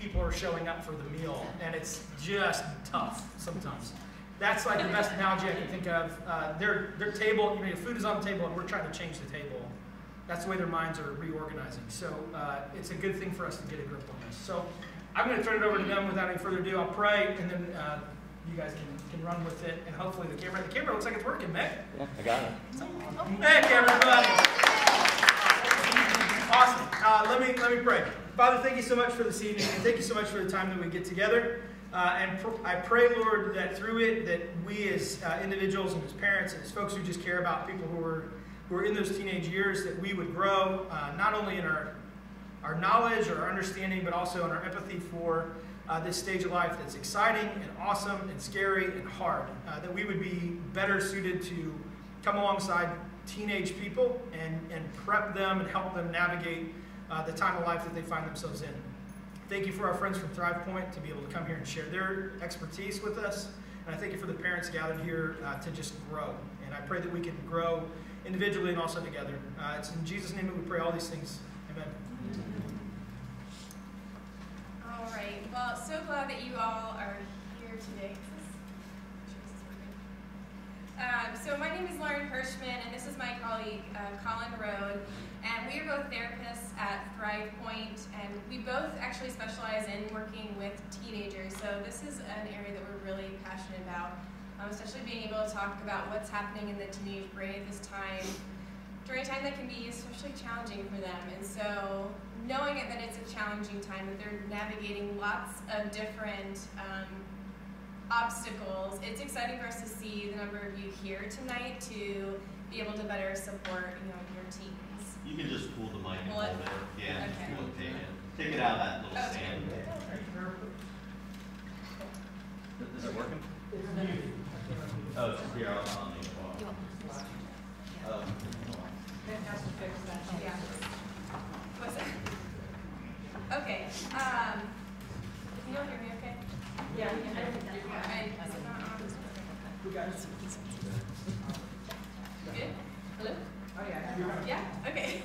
people are showing up for the meal, and it's just tough sometimes. That's like the best analogy I can think of. Their table, your food is on the table, and we're trying to change the table. That's the way their minds are reorganizing. So it's a good thing for us to get a grip on this. So I'm going to turn it over to them without any further ado. I'll pray, and then you guys can run with it, and hopefully the camera looks like it's working, Mick. Yeah, I got it. Mick, everybody. Awesome. Let me pray. Father, thank you so much for this evening, and thank you so much for the time that we get together. And I pray, Lord, that through it, that we as individuals and as parents and as folks who just care about people who are in those teenage years, that we would grow not only in our knowledge or our understanding, but also in our empathy for this stage of life that's exciting and awesome and scary and hard. That we would be better suited to come alongside teenage people and prep them and help them navigate the time of life that they find themselves in. Thank you for our friends from Thrive Point to be able to come here and share their expertise with us. And I thank you for the parents gathered here to just grow. And I pray that we can grow individually and also together. It's in Jesus' name that we pray all these things. Amen. All right. Well, so glad that you all are here today. So my name is Lauren Hirschman, and this is my colleague, Colin Road. And we are both therapists at Thrive Point, and we both actually specialize in working with teenagers. So this is an area that we're really passionate about, especially being able to talk about what's happening in the teenage brain at this time, during a time that can be especially challenging for them. And so knowing that it's a challenging time, that they're navigating lots of different obstacles, it's exciting for us to see the number of you here tonight to be able to better support your teens. You can just pull the mic and hold it. Yeah, just Okay. pull it, take it out of that little stand. Is it working? Oh, it's here on the wall. Oh. Yeah. What's that? Okay. Can you all hear me okay? Yeah. Is it not on? We got it. Good? Hello? Oh, yeah. Yeah? Okay.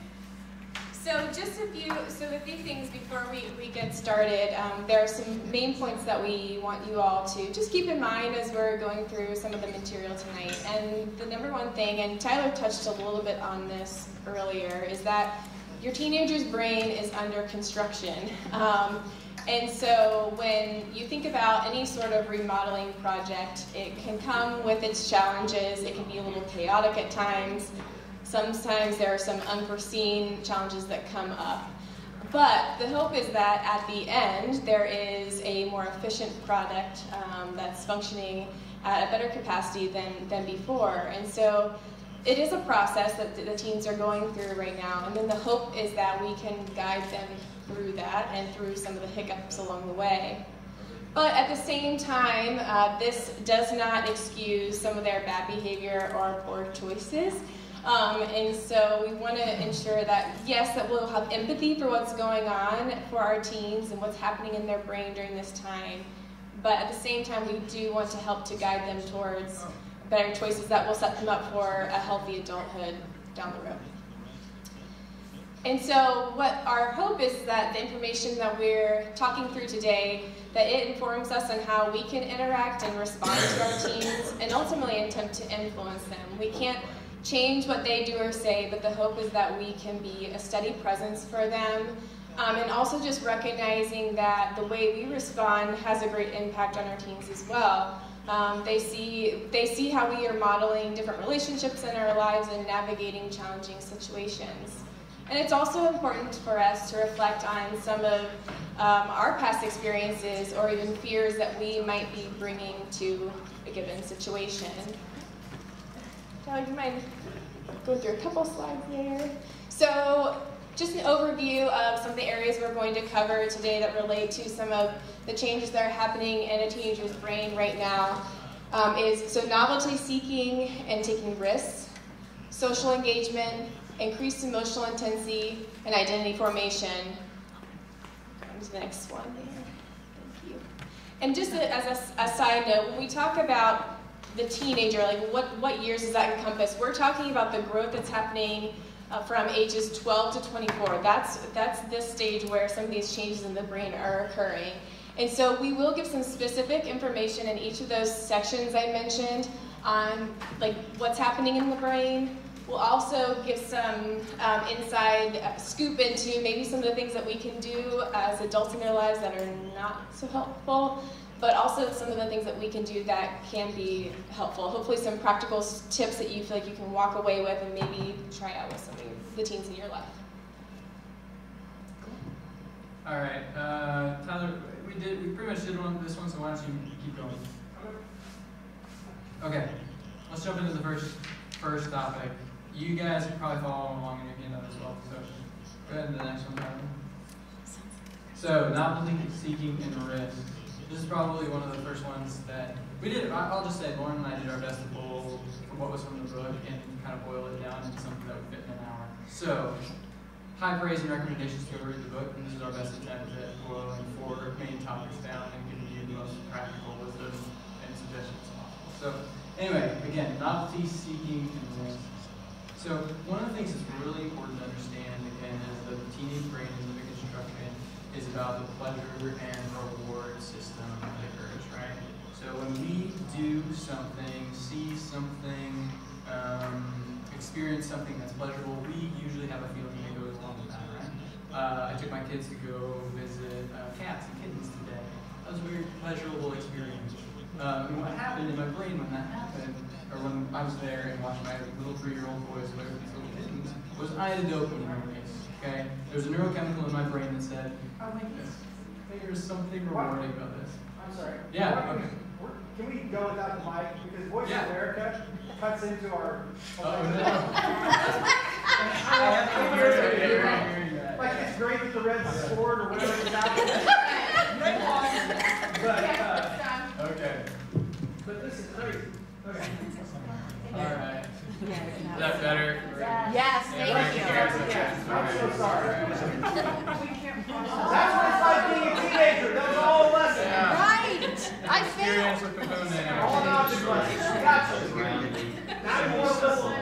So just a few things before we get started. There are some main points that we want you all to just keep in mind as we're going through some of the material tonight. And the number one thing, and Tyler touched a little bit on this earlier, is that your teenager's brain is under construction. And so when you think about any sort of remodeling project, it can come with its challenges. It can be a little chaotic at times. Sometimes there are some unforeseen challenges that come up. But the hope is that at the end, there is a more efficient product that's functioning at a better capacity than before. And so it is a process that the teens are going through right now. And then the hope is that we can guide them through that and through some of the hiccups along the way. But at the same time, this does not excuse some of their bad behavior or poor choices. And so we want to ensure that, yes, that we'll have empathy for what's going on for our teens and what's happening in their brain during this time. But at the same time, we do want to help to guide them towards better choices that will set them up for a healthy adulthood down the road. And so what our hope is that the information that we're talking through today, that it informs us on how we can interact and respond to our teens and ultimately attempt to influence them. We can't change what they do or say, but the hope is that we can be a steady presence for them, and also just recognizing that the way we respond has a great impact on our teens as well. They see how we are modeling different relationships in our lives and navigating challenging situations. And it's also important for us to reflect on some of our past experiences or even fears that we might be bringing to a given situation. Tyler, do you mind going through a couple slides there? So just an overview of some of the areas we're going to cover today that relate to some of the changes that are happening in a teenager's brain right now is novelty seeking and taking risks, social engagement, increased emotional intensity, and identity formation. Go to the next one there. Thank you. And just as a side note, when we talk about the teenager, like what years does that encompass? We're talking about the growth that's happening from ages 12 to 24. That's this stage where some of these changes in the brain are occurring. And so we will give some specific information in each of those sections I mentioned on like what's happening in the brain. We'll also give some inside scoop into maybe some of the things that we can do as adults in their lives that are not so helpful, but also some of the things that we can do that can be helpful. Hopefully some practical tips that you feel like you can walk away with and maybe try out with some of the teens in your life. All right, Tyler, we pretty much did this one, so why don't you keep going? Okay, let's jump into the first topic. You guys can probably follow along in your handout as well, so go ahead to the next one, Tyler. So, novelty seeking and risk. This is probably one of the first ones that we did. I'll just say, Lauren and I did our best to pull what was from the book and kind of boil it down into something that would fit in an hour. So, high praise and recommendations to go read the book, and this is our best attempt at boiling 4 main topics down and giving you the most practical wisdom and suggestions possible. So, anyway, again, novelty seeking and risk. So, one of the things that's really important to understand, again, is the teenage brain and the construction is about the pleasure and reward system that occurs, right? So when we do something, see something, experience something that's pleasurable, we usually have a feeling that goes along with that, right? I took my kids to go visit cats and kittens today. That was a very pleasurable experience. And what happened in my brain when that happened, or when I was there and watched my little 3-year-old boys play with these little kittens, was I had a dopamine release. Okay, there was a neurochemical in my brain that said, "I like this. There's something rewarding about this." I'm sorry. Yeah. Okay. Can we go without the mic because Voice of America cuts into our. Oh no. Like it's great with the red sword or whatever it's happening. Okay. But this is crazy. Okay. All right. Is that better? Yes, thank you. I'm so sorry. That's what it's like being a teenager. That was all a lesson. Yeah. Right. I Experience failed. with the phone there. All about the lesson. Gotcha. Now you want to listen.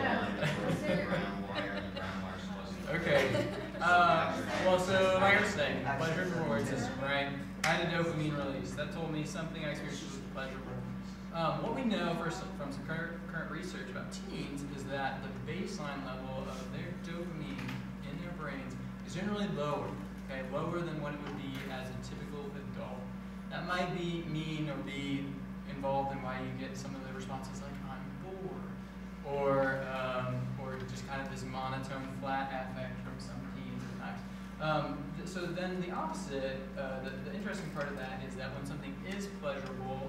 Okay. Well, so like I was saying, pleasure and reward system, right? I had a dopamine release. That told me something I experienced was pleasurable. What we know from some current research about teens is that the baseline level of their dopamine in their brains is generally lower, okay, lower than what it would be as a typical adult. That might mean or be involved in why you get some of the responses like "I'm bored," or just kind of this monotone, flat affect from some teens at times. So then the opposite, the interesting part of that is that when something is pleasurable,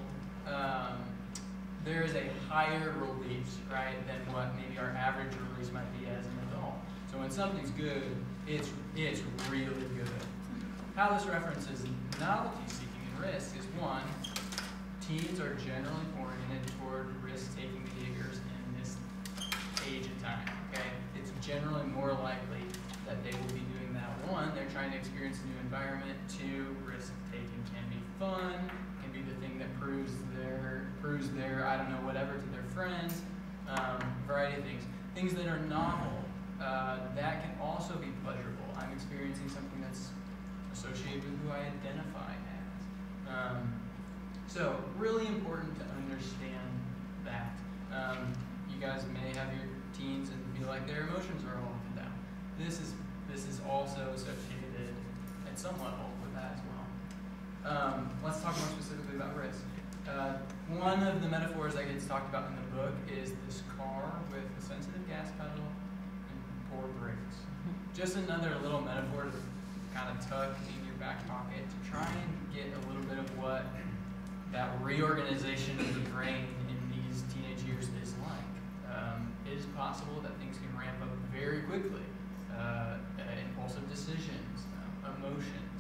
there is a higher release, right, than what maybe our average release might be as an adult. So when something's good, it's really good. How this references novelty seeking and risk is one, teens are generally oriented toward risk-taking behaviors in this age and time, okay? It's generally more likely that they will be doing that. One, they're trying to experience a new environment. Two, risk-taking can be fun, can be the thing that proves their I don't know, whatever to their friends, variety of things. Things that are novel, that can also be pleasurable. I'm experiencing something that's associated with who I identify as. So really important to understand that. You guys may have your teens and feel like their emotions are all up and down. This is also associated at some level with that as well. Let's talk more specifically about risk. One of the metaphors that gets talked about in the book is this car with a sensitive gas pedal and poor brakes. Just another little metaphor to kind of tuck in your back pocket to try and get a little bit of what that reorganization of the brain in these teenage years is like. It is possible that things can ramp up very quickly. Impulsive decisions, emotions.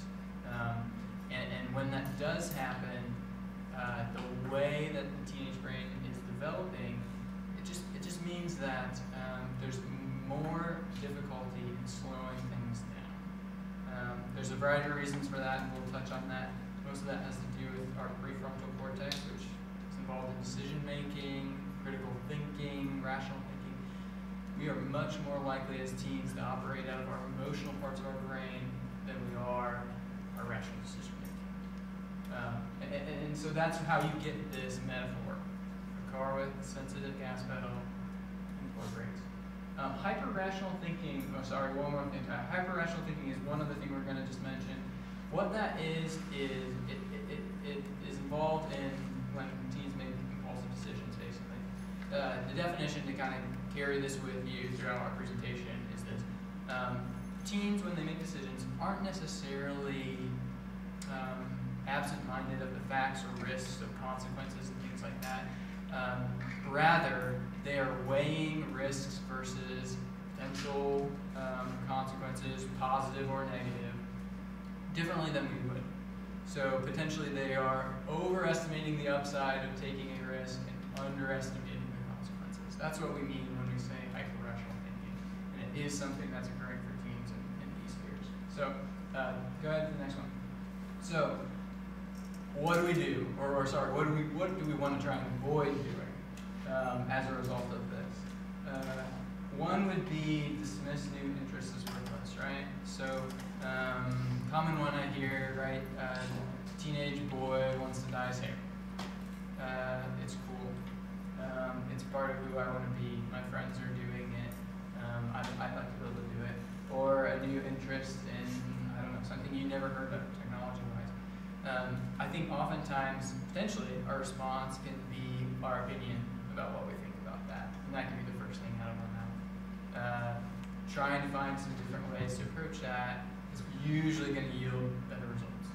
And when that does happen, the way that the teenage brain is developing, it just means that there's more difficulty in slowing things down. There's a variety of reasons for that, and we'll touch on that. Most of that has to do with our prefrontal cortex, which is involved in decision making, critical thinking, rational thinking. we are much more likely as teens to operate out of our emotional parts of our brain than we are our rational decision making. And so that's how you get this metaphor. A car with a sensitive gas pedal and 4 brakes. Hyper-rational thinking, one more thing. Hyper-rational thinking is one other thing we're going to just mention. What that is it is involved in when teens make impulsive decisions, basically. The definition to kind of carry this with you throughout our presentation is this. Teens, when they make decisions, aren't necessarily absent-minded of the facts or risks of consequences and things like that. Rather, they are weighing risks versus potential consequences, positive or negative, differently than we would. So potentially they are overestimating the upside of taking a risk and underestimating the consequences. That's what we mean when we say hyper-rational thinking. And it is something that's occurring for teens in these years. So go ahead to the next one. So what do we do? What do we want to try and avoid doing as a result of this? One would be dismiss new interests as worthless, right? So common one I hear, right? Teenage boy wants to dye his hair. It's cool. It's part of who I want to be. My friends are doing it. I'd like to be able to do it. Or a new interest in, I don't know, something you never heard of technology-wise. I think oftentimes, potentially, our response can be our opinion about what we think about that. And that can be the first thing out of our mouth. Trying to find some different ways to approach that is usually going to yield better results.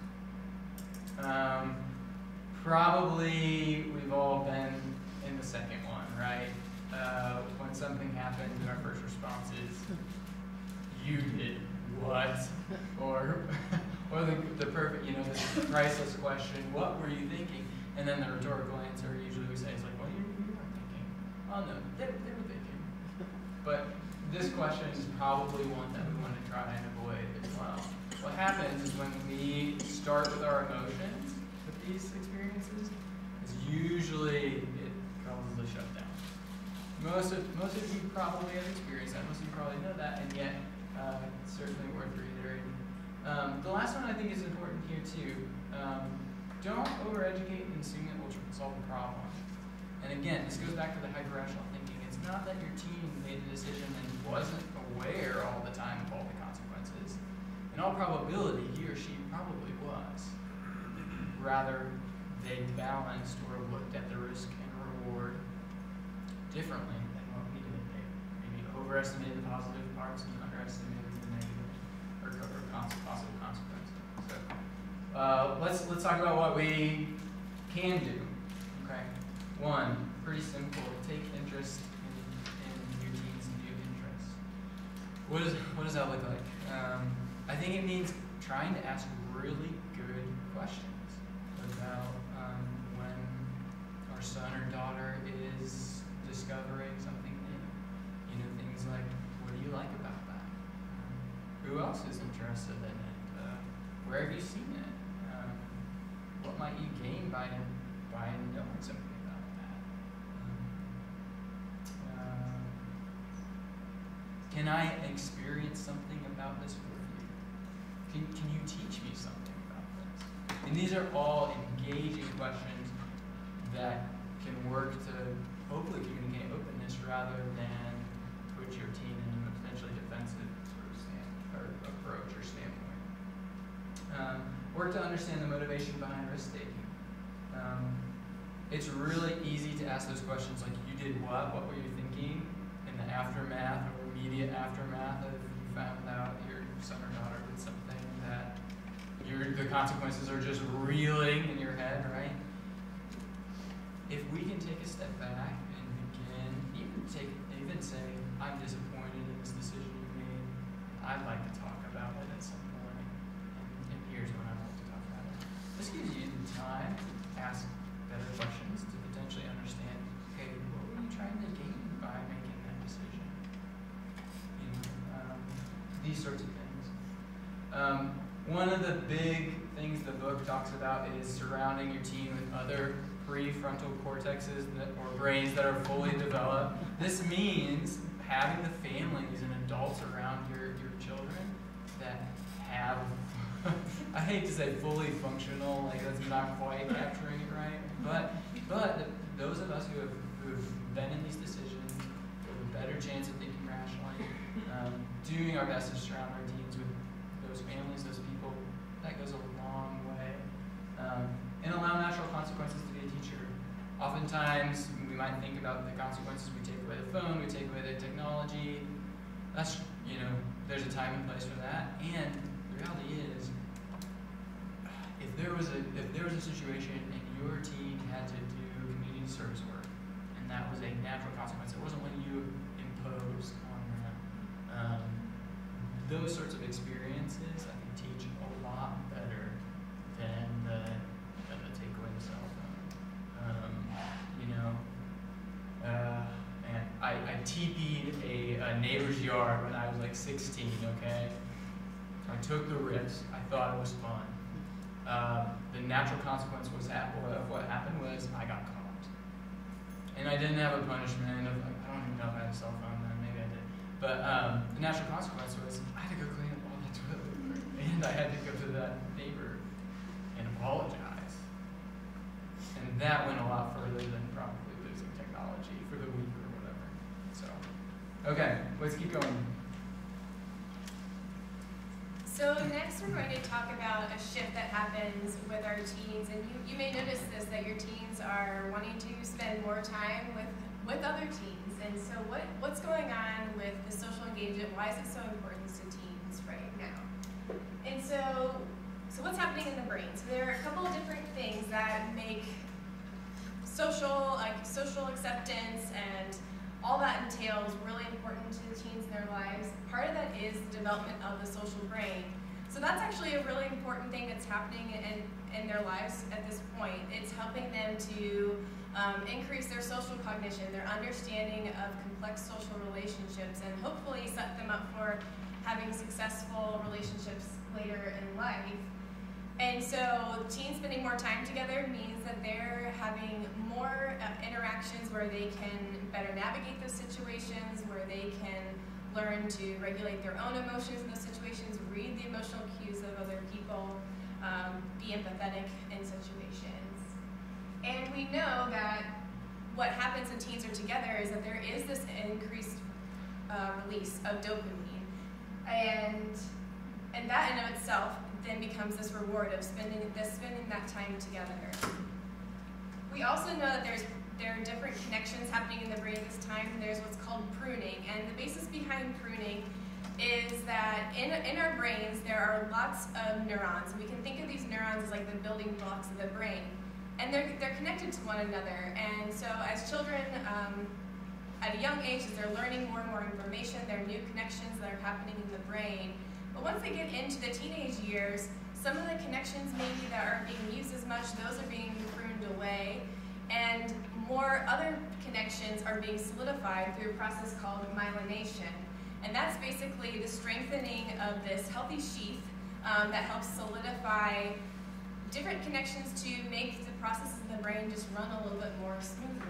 Probably we've all been in the second one, right? When something happens and our first response is, you did what? Or the perfect, this priceless question, what were you thinking? And then the rhetorical answer usually we say is like, well, you weren't thinking. Oh no, they were thinking. But this question is probably one that we want to try and avoid as well. What happens is when we start with our emotions with these experiences, is usually it causes a shutdown. Most of you probably have experienced that. Most of you probably know that, and yet it's certainly worth reiterating. The last one I think is important here too. Don't overeducate and assume it will solve the problem. And again, this goes back to the hyper-rational thinking. It's not that your teen made a decision and wasn't aware all the time of all the consequences. In all probability, he or she probably was. Rather, they balanced or looked at the risk and reward differently than what we did. They maybe overestimated the positive parts and underestimated the negative or possible consequences. So let's talk about what we can do. Okay, one, pretty simple. Take interest in your teens' new interests. What does that look like? I think it means trying to ask really good questions about when our son or daughter is discovering something new. Things like, what do you like about that? Who else is interested in it? Where have you seen it? What might you gain by knowing something about that? Can I experience something about this with you? Can you teach me something about this? And these are all engaging questions that can work to hopefully communicate openness rather than put your teen in a potentially defensive sort of approach or standpoint. Work to understand the motivation behind risk-taking. It's really easy to ask those questions like, you did what? What were you thinking? In the aftermath or immediate aftermath of you found out your son or daughter did something that the consequences are just reeling in your head, right? If we can take a step back and begin, even say, I'm disappointed in this decision you made, I'd like to talk about it at some point, and here's when I want to talk about it. This gives you the time to ask better questions to potentially understand, okay, what were you trying to gain by making that decision? These sorts of things. One of the big things the book talks about is surrounding your teen with other prefrontal cortexes or brains that are fully developed. This means having the families and adults around your children that have, I hate to say fully functional, like that's not quite capturing it right, but those of us who have been in these decisions have a better chance of thinking rationally, doing our best to surround our teens with those families, those people, that goes a long way. And allow natural consequences to be a teacher. Oftentimes, we might think about the consequences. We take away the phone, we take away the technology. That's, there's a time and place for that. And the reality is, if there was a situation and your teen had to do community service work, and that was a natural consequence, it wasn't when you imposed on them. Those sorts of experiences, I think, teach a lot better than the take away the cell phone. And I TP'd a neighbor's yard when I was like 16, okay? I took the risk. I thought it was fun. The natural consequence of what happened was I got caught. And I didn't have a punishment of, like, I don't even know if I had a cell phone then, maybe I did. But the natural consequence was I had to go clean up all that toilet paper. And I had to go to that neighbor and apologize. And that went a lot further than probably losing technology for the week or whatever. So, okay, let's keep going. So next we're going to talk about a shift that happens with our teens, and you may notice this, that your teens are wanting to spend more time with other teens. And so what's going on with the social engagement? Why is it so important to teens right now? And so what's happening in the brain? So there are a couple of different things that make social acceptance and all that entails really important to the teens in their lives. Part of that is the development of the social brain. So that's actually a really important thing that's happening in their lives at this point. It's helping them to increase their social cognition, their understanding of complex social relationships, and hopefully set them up for having successful relationships later in life. And so teens spending more time together means that they're having more interactions where they can better navigate those situations, where they can learn to regulate their own emotions in those situations, read the emotional cues of other people, be empathetic in situations. And we know that what happens when teens are together is that there is this increased release of dopamine. And that in of itself then becomes this reward of spending that time together. We also know that there are different connections happening in the brain this time. There's what's called pruning, and the basis behind pruning is that in our brains there are lots of neurons. We can think of these neurons as like the building blocks of the brain, and they're connected to one another. And so as children at a young age, as they're learning more and more information, there are new connections that are happening in the brain. But once they get into the teenage years, some of the connections maybe that aren't being used as much, those are being pruned away, and more other connections are being solidified through a process called myelination. And that's basically the strengthening of this healthy sheath that helps solidify different connections to make the processes in the brain just run a little bit more smoothly.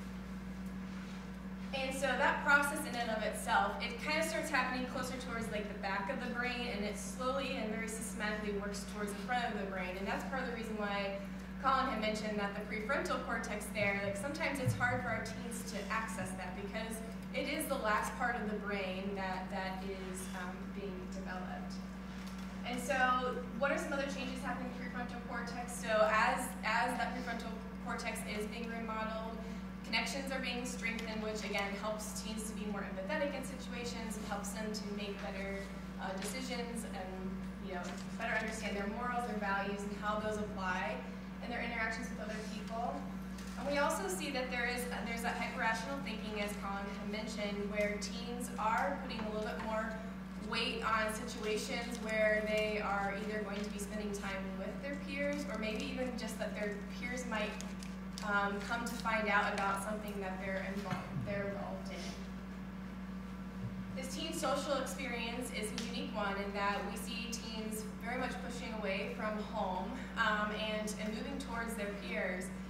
And so that process in and of itself, it kind of starts happening closer towards like the back of the brain, and it slowly and very systematically works towards the front of the brain. And that's part of the reason why Colin had mentioned that the prefrontal cortex there, like sometimes it's hard for our teens to access that because it is the last part of the brain that is being developed. And so what are some other changes happening in the prefrontal cortex? So as that prefrontal cortex is being remodeled, connections are being strengthened, which again helps teens to be more empathetic in situations, helps them to make better decisions and better understand their morals, their values, and how those apply in their interactions with other people. And we also see that there's that hyper-rational thinking, as Colin had mentioned, where teens are putting a little bit more weight on situations where they are either going to be spending time with their peers, or maybe even just that their peers might come to find out about something that they're involved in. This teen social experience is a unique one in that we see teens very much pushing away from home and moving towards their peers.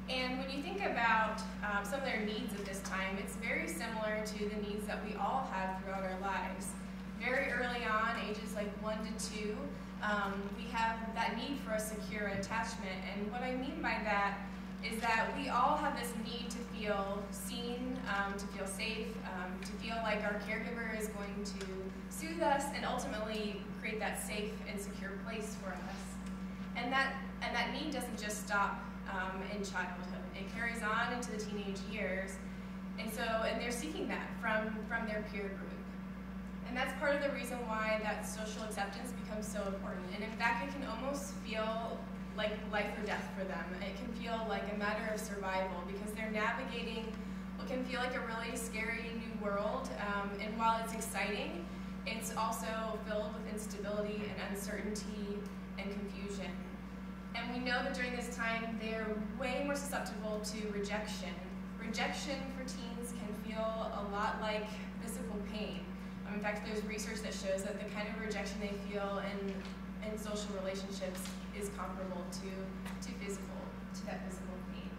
And when you think about some of their needs at this time, it's very similar to the needs that we all have throughout our lives. Very early on, ages like 1 to 2, we have that need for a secure attachment. And what I mean by that is that we all have this need to feel seen, to feel safe, to feel like our caregiver is going to soothe us and ultimately create that safe and secure place for us. And that need doesn't just stop in childhood. It carries on into the teenage years. And they're seeking that from their peer group. And that's part of the reason why that social acceptance becomes so important. And in fact, it can almost feel like life or death for them. It can feel like a matter of survival because they're navigating what can feel like a really scary new world. And while it's exciting, it's also filled with instability and uncertainty and confusion. And we know that during this time, they're way more susceptible to rejection. Rejection for teens can feel a lot like physical pain. In fact, there's research that shows that the kind of rejection they feel in social relationships is comparable to that physical pain.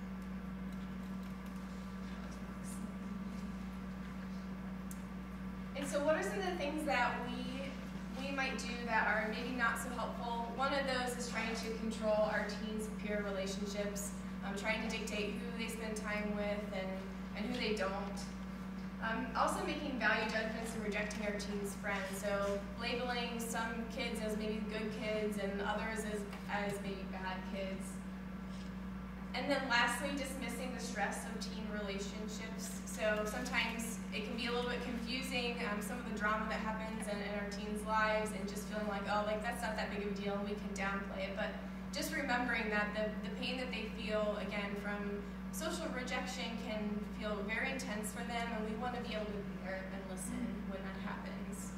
And so what are some of the things that we might do that are maybe not so helpful? One of those is trying to control our teens' peer relationships, trying to dictate who they spend time with and who they don't. Also making value judgments and rejecting our teens' friends. So labeling some kids as maybe good kids and others as maybe bad kids. And then lastly, dismissing the stress of teen relationships. So sometimes it can be a little bit confusing, some of the drama that happens in our teens' lives, and just feeling like, oh, like that's not that big of a deal and we can downplay it. But just remembering that the pain that they feel, again, from social rejection can feel very intense for them, and we want to be able to be there and listen when that happens.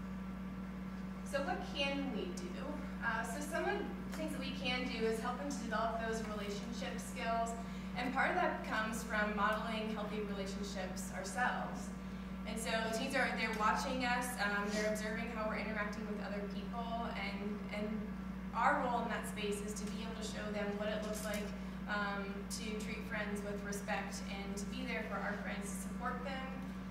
So what can we do? So some of the things that we can do is help them to develop those relationship skills, and part of that comes from modeling healthy relationships ourselves. And so teens they're watching us, they're observing how we're interacting with other people, and our role in that space is to be able to show them what it looks like to treat friends with respect and to be there for our friends, to support them.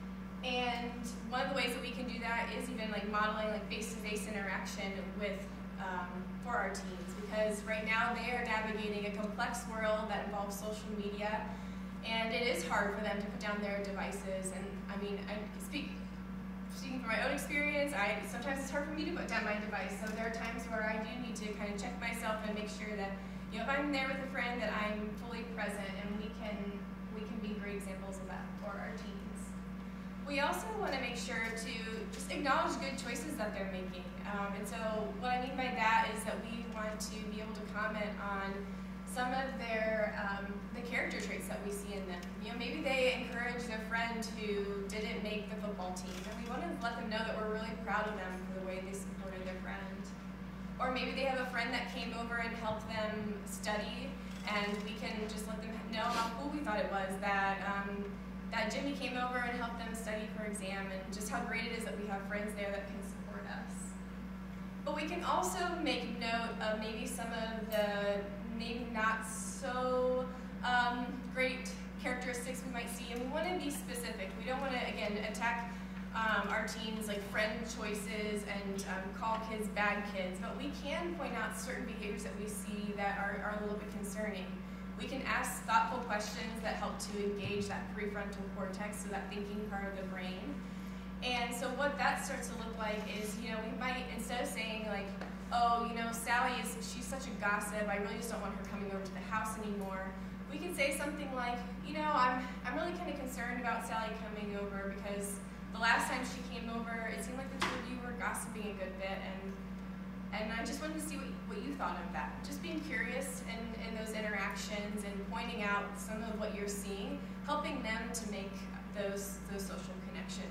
And one of the ways that we can do that is even like modeling like face-to-face interaction with for our teens, because right now they are navigating a complex world that involves social media, and it is hard for them to put down their devices. And I mean, speaking from my own experience, sometimes it's hard for me to put down my device. So there are times where I do need to kind of check myself and make sure that, you know, if I'm there with a friend, that I'm fully present, and we can be great examples of that for our teens. We also want to make sure to just acknowledge good choices that they're making. And so what I mean by that is that we want to be able to comment on some of their the character traits that we see in them. You know, maybe they encourage their friend who didn't make the football team, and we want to let them know that we're really proud of them for the way they supported their friend. Or maybe they have a friend that came over and helped them study, and we can just let them know how cool we thought it was that that Jimmy came over and helped them study for exam, and just how great it is that we have friends there that can support us. But we can also make note of maybe some of the maybe not so great characteristics we might see, and we want to be specific. We don't want to, again, attack our teens like friend choices and call kids bad kids, but we can point out certain behaviors that we see that are a little bit concerning. We can ask thoughtful questions that help to engage that prefrontal cortex, so that thinking part of the brain. And so what that starts to look like is, you know, we might, instead of saying like, oh, you know, she's such a gossip, I really just don't want her coming over to the house anymore, we can say something like, you know, I'm really kind of concerned about Sally coming over, because the last time she came over, it seemed like the two of you were gossiping a good bit, and I just wanted to see what you thought of that. Just being curious in those interactions and pointing out some of what you're seeing, helping them to make those social connections.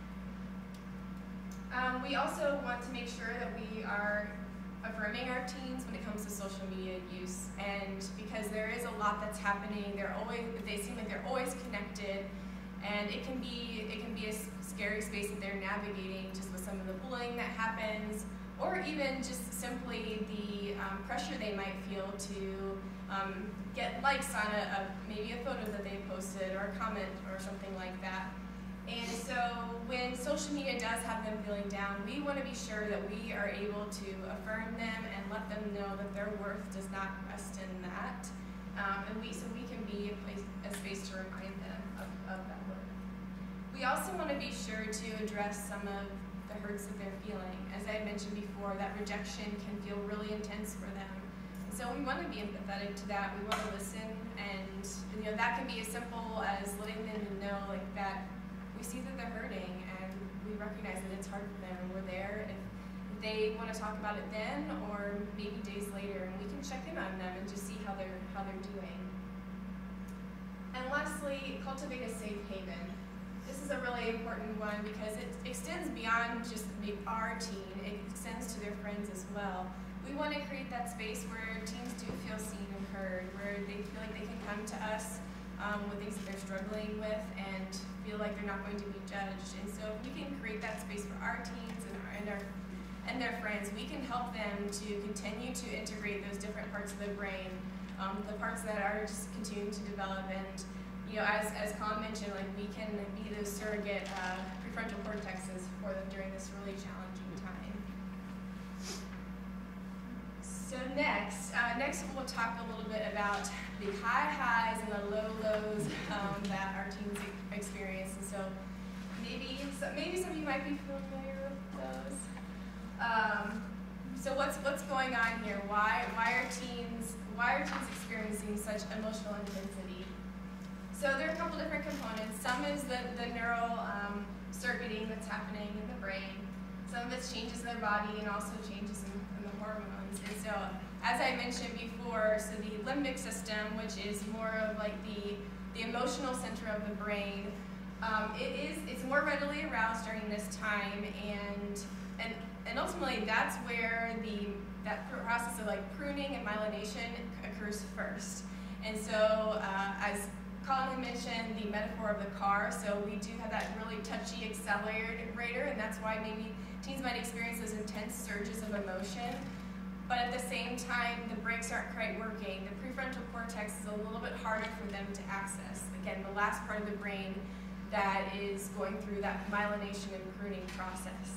We also want to make sure that we are affirming our teens when it comes to social media use, and because there is a lot that's happening, they seem like they're always connected, and it can be a scary space that they're navigating, just with some of the bullying that happens, or even just simply the pressure they might feel to get likes on maybe a photo that they posted or a comment or something like that. And so when social media does have them feeling down, we want to be sure that we are able to affirm them and let them know that their worth does not rest in that. So we can be a space to remind them of that worth. We also want to be sure to address some of the hurts that they're feeling. As I mentioned before, that rejection can feel really intense for them. And so we want to be empathetic to that. We want to listen, and that can be as simple as letting them know that we see that they're hurting, and we recognize that it's hard for them, and we're there if they want to talk about it then or maybe days later, and we can check in on them and just see how they're doing. And lastly, cultivate a safe haven. This is a really important one because it extends beyond just our teen. It extends to their friends as well. We want to create that space where teens do feel seen and heard, where they feel like they can come to us with things that they're struggling with and feel like they're not going to be judged. And so if we can create that space for our teens and their friends, we can help them to continue to integrate those different parts of the brain, the parts that are just continuing to develop. And as Colin mentioned, we can be those surrogate prefrontal cortexes for them during this really challenging time. So next we'll talk a little bit about the high highs and the low lows that our teens experience. And so maybe some of you might be familiar with those. So what's going on here? Why are teens experiencing such emotional intensity? So there are a couple different components. Some is the neural circuiting that's happening in the brain. Some of it's changes in their body and also changes in the hormones. And so, as I mentioned before, so the limbic system, which is more of the emotional center of the brain, it's more readily aroused during this time, and ultimately that's where that process of pruning and myelination occurs first. And so, as Colin mentioned, the metaphor of the car, so we do have that really touchy accelerator, and that's why maybe teens might experience those intense surges of emotion. But at the same time, the brakes aren't quite working. The prefrontal cortex is a little bit harder for them to access. Again, the last part of the brain that is going through that myelination and pruning process.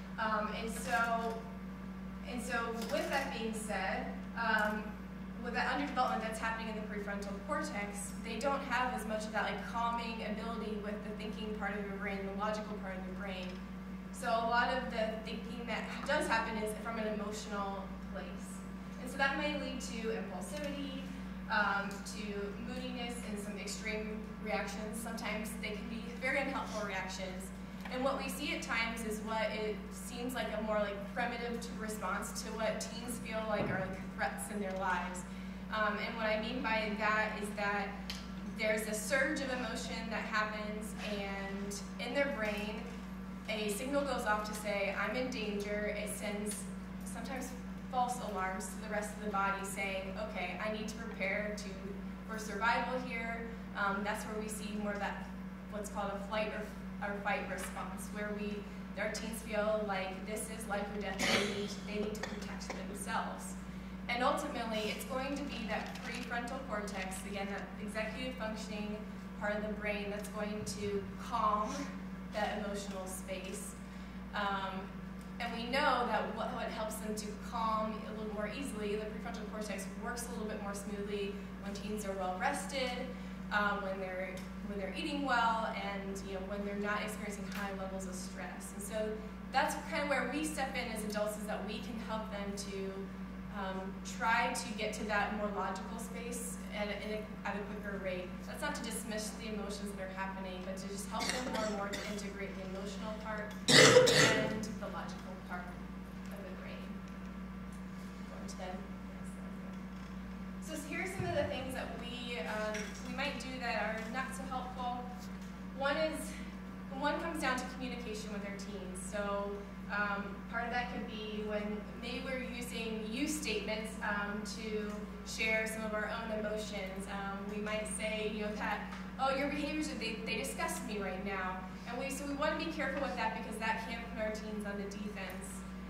And so with that being said, with that underdevelopment that's happening in the prefrontal cortex, they don't have as much of that calming ability with the thinking part of your brain, the logical part of the brain. So a lot of the thinking that does happen is from an emotional place. And so that may lead to impulsivity, to moodiness, and some extreme reactions. Sometimes they can be very unhelpful reactions. And what we see at times is what it seems like a more primitive response to what teens feel like are threats in their lives. And what I mean by that is that there's a surge of emotion that happens, and in their brain, a signal goes off to say, I'm in danger. It sends sometimes false alarms to the rest of the body saying, okay, I need to prepare for survival here. That's where we see more of that, what's called a flight or fight response, where our teens feel like this is life or death. They need to protect themselves. And ultimately, it's going to be that prefrontal cortex, again, that executive functioning part of the brain that's going to calm that emotional space. And we know that what helps them to calm a little more easily, the prefrontal cortex works a little bit more smoothly when teens are well rested, when they're eating well, and when they're not experiencing high levels of stress. And so that's kind of where we step in as adults, is that we can help them to try to get to that more logical space at a quicker rate. That's not to dismiss the emotions that are happening, but to just help them more and more to integrate the emotional part and the logical part of the brain. Going to them. So here's some of the things that we might do that are not so helpful. One comes down to communication with our teens. So part of that could be when maybe we're using you statements to share some of our own emotions. We might say, that, oh, your behaviors, they disgust me right now. And so we want to be careful with that, because that can put our teens on the defense.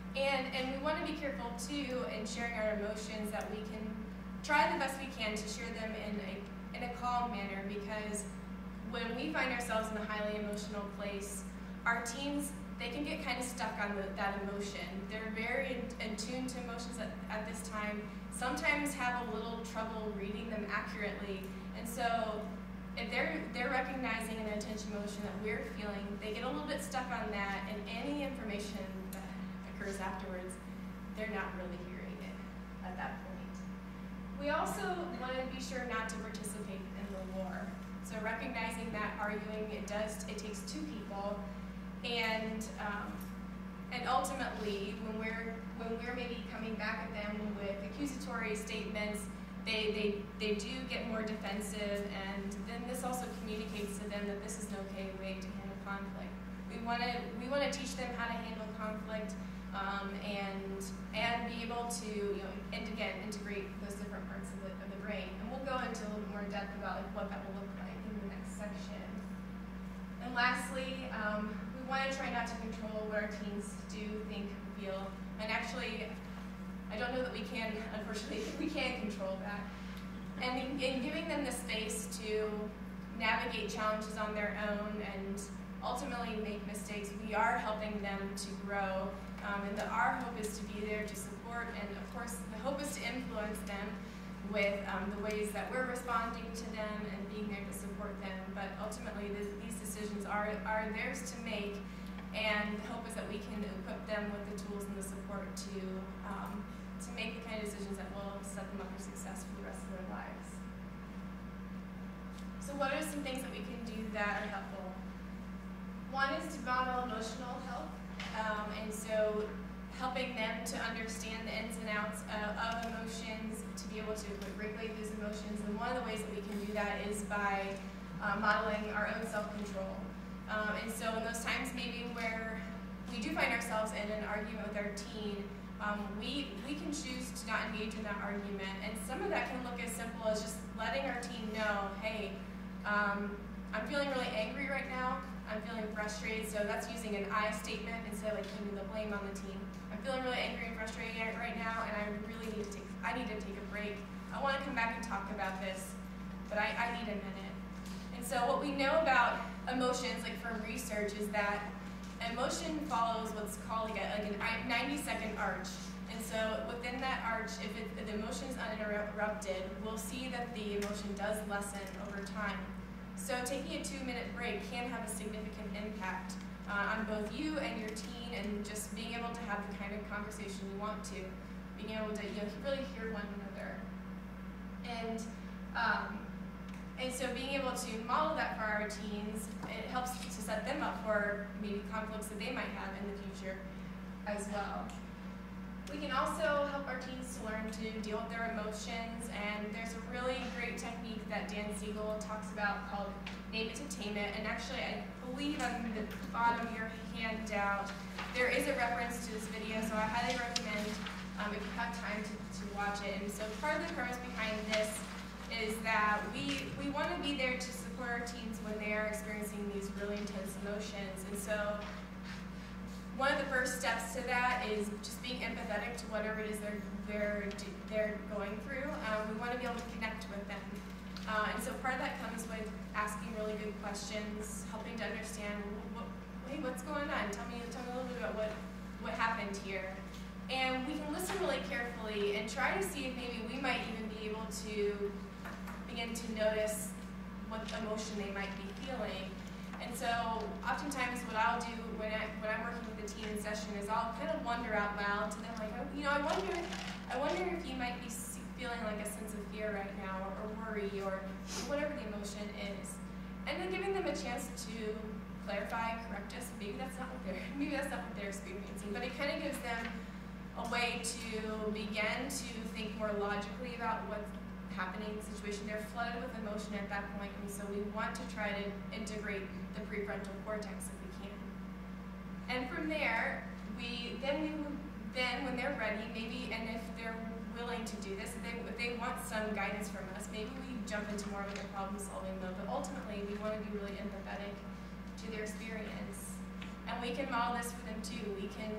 And we want to be careful too in sharing our emotions, that we can try the best we can to share them in a calm manner, because when we find ourselves in a highly emotional place, our teens, they can get kind of stuck on that emotion. They're very in tune to emotions at this time, sometimes have a little trouble reading them accurately. And so if they're recognizing an intense emotion that we're feeling, they get a little bit stuck on that, and any information that occurs afterwards, they're not really hearing it at that point. We also want to be sure not to participate in the war. So recognizing that arguing, it takes two people, and ultimately when we're maybe coming back at them with accusatory statements, they do get more defensive, and then this also communicates to them that this is an okay way to handle conflict. We want to teach them how to handle conflict, and be able to, and again, integrate those different parts of the brain. And we'll go into a little bit more depth about what that will look like in the next section. And lastly, we want to try not to control what our teens do, think, feel. And actually, I don't know that we can, unfortunately, we can't control that. And in giving them the space to navigate challenges on their own and ultimately make mistakes, we are helping them to grow. And our hope is to be there to support, and of course, the hope is to influence them with the ways that we're responding to them and being there to support them. But ultimately, these decisions are theirs to make, and the hope is that we can equip them with the tools and the support to make the kind of decisions that will set them up for success for the rest of their lives. So what are some things that we can do that are helpful? One is to model emotional health, and so helping them to understand the ins and outs of emotions, to be able to regulate those emotions. And one of the ways that we can do that is by modeling our own self-control. And so in those times maybe where we do find ourselves in an argument with our teen, we can choose to not engage in that argument. And some of that can look as simple as just letting our teen know, hey, I'm feeling really angry right now. I'm feeling frustrated, so that's using an I statement instead of like putting the blame on the teen. I'm feeling really angry and frustrated right now, and I really need to take a break. I want to come back and talk about this, but I need a minute. And so what we know about emotions, like from research, is that emotion follows what's called like a 90-second arch. And so within that arch, if the emotion is uninterrupted, we'll see that the emotion does lessen over time. So taking a 2-minute break can have a significant impact on both you and your teen, and just being able to have the kind of conversation you want to, being able to really hear one another. And so being able to model that for our teens, it helps to set them up for maybe conflicts that they might have in the future as well. We can also help our teens to learn to deal with their emotions, and there's a really great technique that Dan Siegel talks about called Name It to Tame It. And actually, I believe on the bottom of your handout, there is a reference to this video, so I highly recommend if you have time to watch it. And so part of the premise behind this is that we want to be there to support our teens when they are experiencing these really intense emotions. And so one of the first steps to that is just being empathetic to whatever it is they're going through. We want to be able to connect with them. And so part of that comes with asking really good questions, helping to understand, hey, what's going on? Tell me a little bit about what happened here. And we can listen really carefully and try to see if maybe we might even be able to begin to notice what emotion they might be feeling. And so oftentimes what I'll do when I'm working with the teen in session is I'll kind of wonder out loud to them, like, I wonder if you might be feeling like a sense of fear right now, or worry, or whatever the emotion is. And then giving them a chance to clarify, correct us, maybe that's not what they're experiencing, but it kind of gives them a way to begin to think more logically about what's happening in the situation. They're flooded with emotion at that point, and so we want to try to integrate the prefrontal cortex if we can. And from there, then when they're ready, maybe, and if they're willing to do this, if they want some guidance from us, maybe we jump into more of a problem-solving mode. But ultimately, we want to be really empathetic to their experience, and we can model this for them too. We can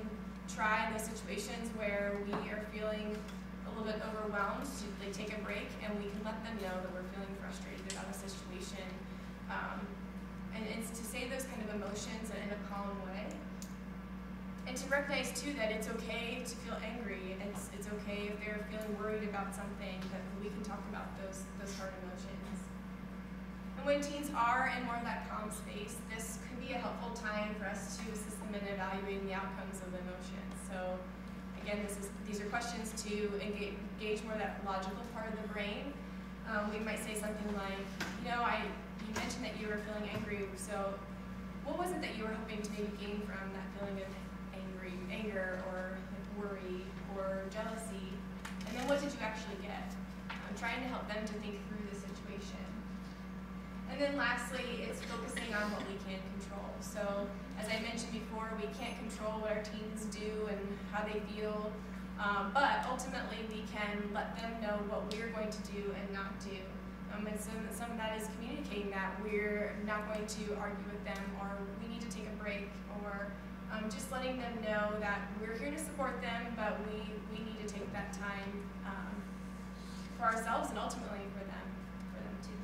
try in those situations where we are feeling a little bit overwhelmed to like take a break, and we can let them know that we're feeling frustrated about a situation, and it's to say those kind of emotions in a calm way, and to recognize too that it's okay to feel angry. It's okay if they're feeling worried about something, that we can talk about those hard emotions. And when teens are in more of that calm space, this could be a helpful time for us to assist them in evaluating the outcomes of the emotions. So again, these are questions to engage more of that logical part of the brain. We might say something like, you mentioned that you were feeling angry, so what was it that you were hoping to maybe gain from that feeling of anger or worry or jealousy? And then what did you actually get? I'm trying to help them to think through the situation. And then lastly, it's focusing on what we can control. So as I mentioned before, we can't control what our teens do and how they feel, but ultimately we can let them know what we're going to do and not do. And some of that is communicating that we're not going to argue with them, or we need to take a break, or just letting them know that we're here to support them, but we need to take that time for ourselves and ultimately for them too.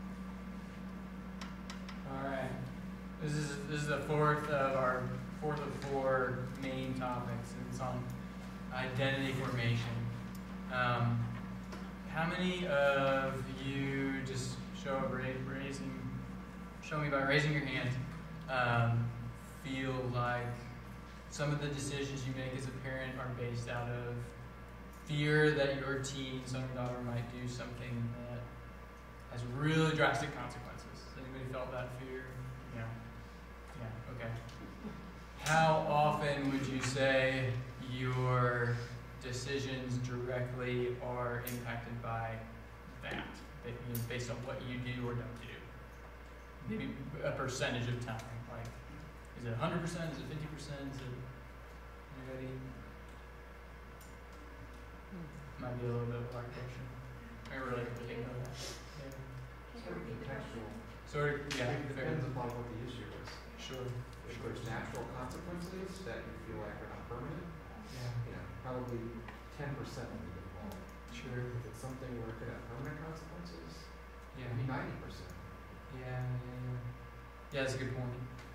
All right. This is the fourth of 4 main topics, and it's on identity formation. How many of you, just show me by raising your hand, feel like some of the decisions you make as a parent are based out of fear that your teen, son or daughter, might do something that has really drastic consequences? Has anybody felt that fear? Yeah, okay. How often would you say your decisions directly are impacted by that, based on what you do or don't do? Maybe a percentage of time, like, is it 100%, is it 50%, is it, anybody? Might be a little bit of a hard question. I really can't know that. Yeah. Sort of contextual. Yeah, It depends upon what the issue is. Sure. If there's natural consequences that you feel like are not permanent, probably 10% will be involved. Sure. If it's something where it could have permanent consequences, Yeah. maybe 90%. Yeah, that's a good point.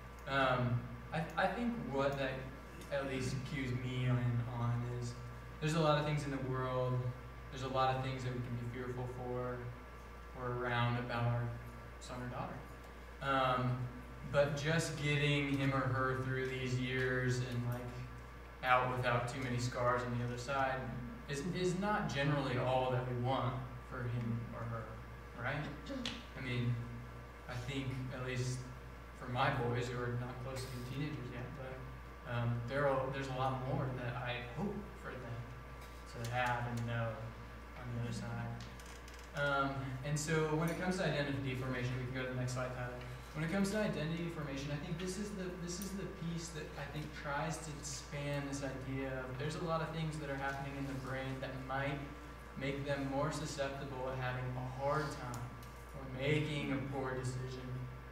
I think what that at least cues me on is there's a lot of things in the world, there's a lot of things that we can be fearful for or around about our son or daughter. But just getting him or her through these years and out without too many scars on the other side is not generally all that we want for him or her, right? I mean, I think, at least for my boys who are not close to being teenagers yet, but there's a lot more that I hope for them to have and know on the other side. And so when it comes to identity formation, we can go to the next slide, Tyler. When it comes to identity formation, I think this is the piece that I think tries to span this idea of there's a lot of things that are happening in the brain that might make them more susceptible to having a hard time or making a poor decision.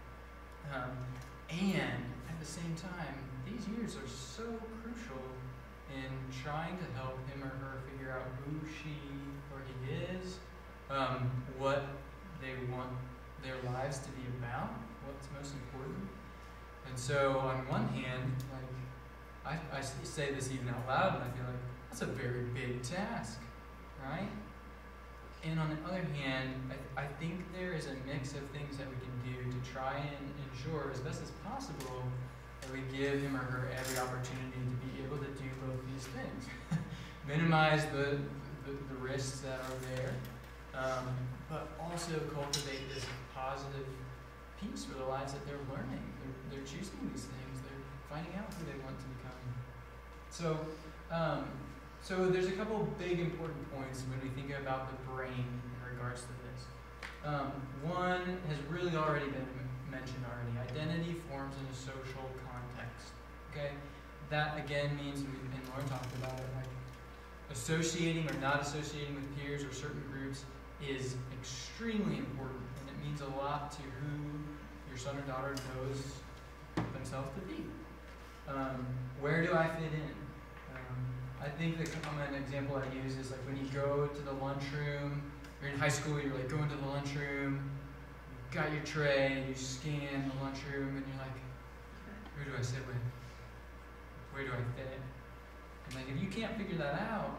And at the same time, these years are so crucial in trying to help him or her figure out who she or he is, what they want their lives to be about, what's most important. And so on one hand, I say this even out loud, and I feel like that's a very big task, right? And on the other hand, I think there is a mix of things that we can do to try and ensure as best as possible that we give him or her every opportunity to be able to do both these things. Minimize the risks that are there, but also cultivate this positive piece for the lives that they're learning. They're choosing these things. They're finding out who they want to become. So there's a couple of big important points when we think about the brain in regards to this. One has really already been mentioned already. Identity forms in a social context. Okay, that again means, and Lauren talked about it, associating or not associating with peers or certain groups is extremely important, and it means a lot to who your son or daughter knows themselves to be. Where do I fit in? I think the common example I use is like when you go to the lunchroom, you're in high school, you're like going to the lunchroom, you got your tray, you scan the lunchroom, and you're like, who do I sit with? Where do I fit? And like if you can't figure that out,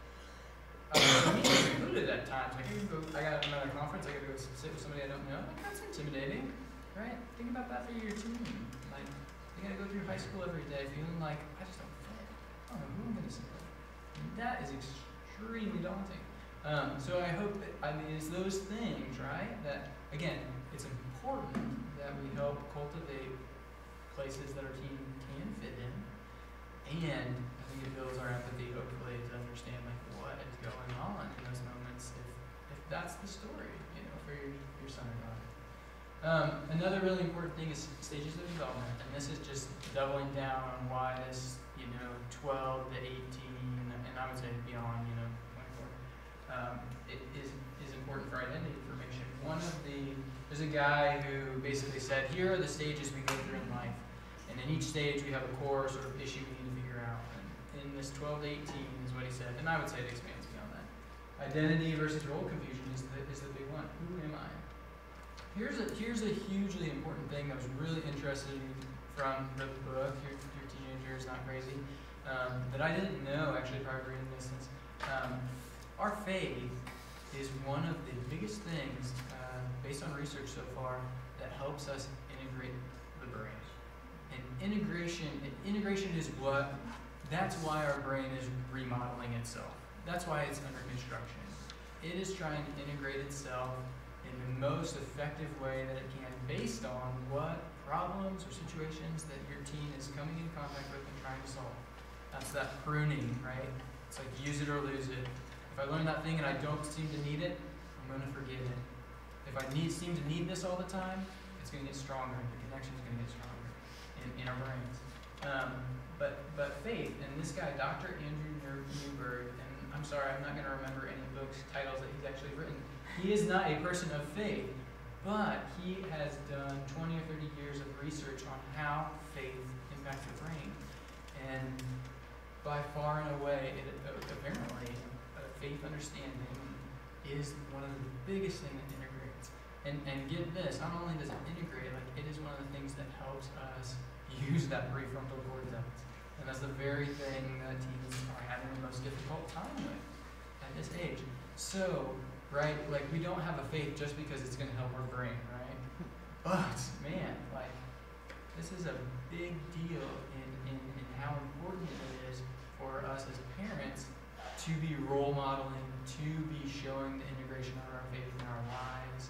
I'm included at times. Like I'm at a conference, I gotta go sit with somebody I don't know. Like that's intimidating, right? Think about that for your team. Like you gotta go through high school every day feeling like I just don't fit. I don't know who I'm gonna sit with. And that is extremely daunting. So I hope that it's those things, right? That again, it's important that we help cultivate places that our team can fit in, and I think it builds our empathy, hopefully, to understand like what is going on in those moments, if that's the story, for your son or daughter. Another really important thing is stages of development, and this is just doubling down on why this, 12 to 18, and I would say beyond, 24, is important for identity formation. There's a guy who basically said, here are the stages we go through in life, and in each stage we have a core sort of issue we need to figure out. And in this 12 to 18 is what he said, and I would say it expands beyond that. Identity versus role confusion is the big one. Who am I? Here's a hugely important thing that was really interesting from the book. Your teenager is not crazy. That I didn't know actually prior to reading this. Our faith is one of the biggest things, based on research so far, that helps us integrate the brain. And integration is that's why our brain is remodeling itself. That's why it's under construction. It is trying to integrate itself in the most effective way that it can, based on what problems or situations that your teen is coming in contact with and trying to solve. That's that pruning, right? It's like use it or lose it. If I learn that thing and I don't seem to need it, I'm going to forget it. If I seem to need this all the time, it's going to get stronger. The connection is going to get stronger in our brains. But faith, and this guy, Dr. Andrew Newberg, and I'm sorry, I'm not going to remember any books, titles that he's actually written. He is not a person of faith, but he has done 20 or 30 years of research on how faith impacts the brain. And by far and away, apparently, faith understanding is one of the biggest things that integrates. And get this, not only does it integrate, it is one of the things that helps us use that prefrontal cortex. And that's the very thing that teens are having the most difficult time with at this age. So, right, we don't have a faith just because it's going to help our brain, right? But, man, this is a big deal in how important it is for us as parents to be role modeling, to be showing the integration of our faith in our lives.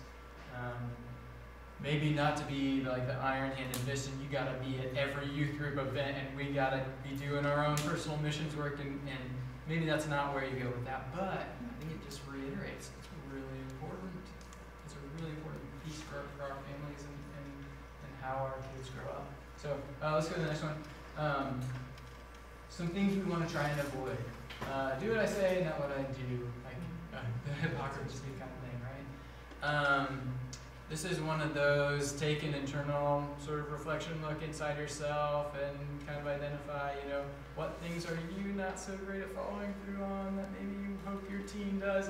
Maybe not to be like the iron-handed mission, you gotta be at every youth group event and we gotta be doing our own personal missions work, and maybe that's not where you go with that, but I think it just reiterates it's really important. It's a really important piece for our families and how our kids grow up. So let's go to the next one. Some things we want to try and avoid. Do what I say, not what I do. The hypocrisy kind of thing, right? This is one of those take an internal sort of reflection look inside yourself and kind of identify, what things are you not so great at following through on that maybe you hope your teen does.